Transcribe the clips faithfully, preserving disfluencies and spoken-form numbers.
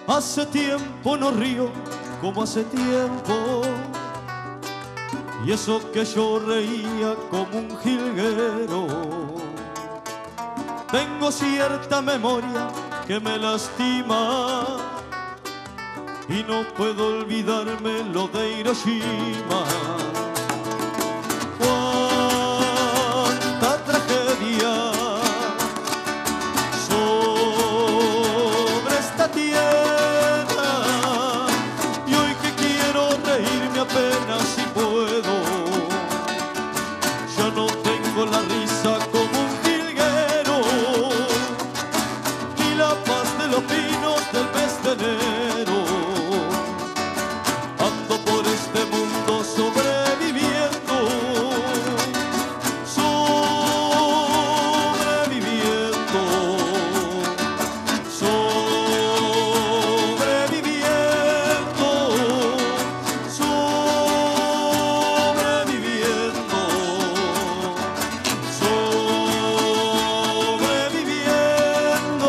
Hace tiempo no río como hace tiempo, y eso que yo reía como un jilguero. Tengo cierta memoria que me lastima y no puedo olvidarme lo de Hiroshima. Cuánta tragedia sobre esta tierra, y hoy que quiero reírme apenas si puedo, ya no tengo la risa como un jilguero, ni la paz de los pinos del mes de enero. Ando por este mundo sobreviviendo, sobreviviendo, sobreviviendo, sobreviviendo, sobreviviendo.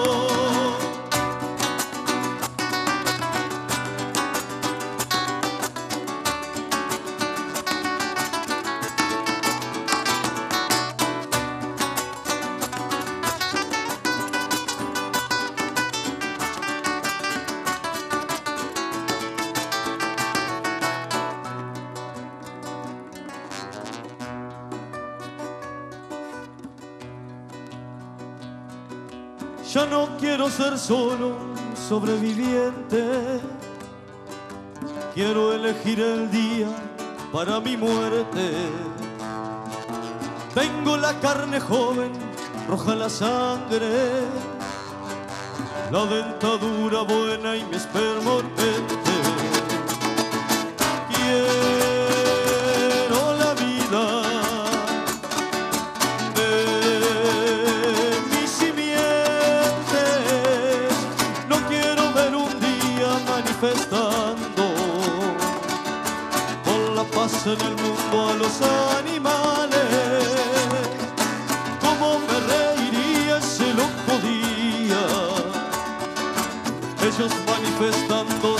Ya no quiero ser solo un sobreviviente, quiero elegir el día para mi muerte. Tengo la carne joven, roja la sangre, la dentadura buena y mi esperma urgente. Quiero la vida manifestando por la paz en el mundo a los animales. Cómo me reiría si lo podía, ellos manifestando